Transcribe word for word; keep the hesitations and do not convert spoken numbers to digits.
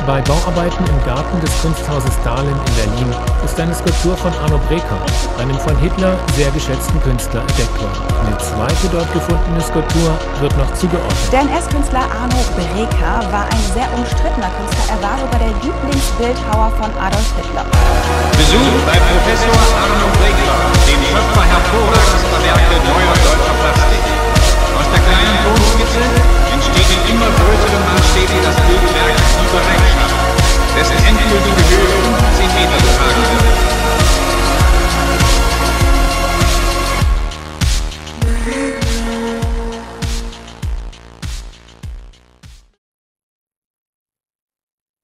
Bei Bauarbeiten im Garten des Kunsthauses Dahlem in Berlin ist eine Skulptur von Arno Breker, einem von Hitler sehr geschätzten Künstler, entdeckt worden. Eine zweite dort gefundene Skulptur wird noch zugeordnet. Der N S-Künstler Arno Breker war ein sehr umstrittener Künstler. Er war sogar der Lieblingsbildhauer von Adolf Hitler. Besuch bei Professor Arno Breker, dem Schöpfer hervor